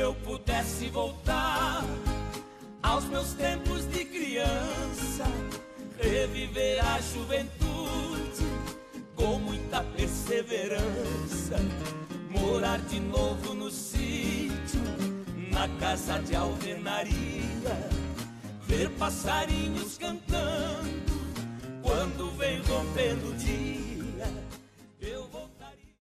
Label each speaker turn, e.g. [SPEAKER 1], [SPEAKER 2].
[SPEAKER 1] eu pudesse voltar aos meus tempos de criança, reviver a juventude com muita perseverança, morar de novo no sítio, na casa de alvenaria, ver passarinhos cantando quando vem rompendo o dia.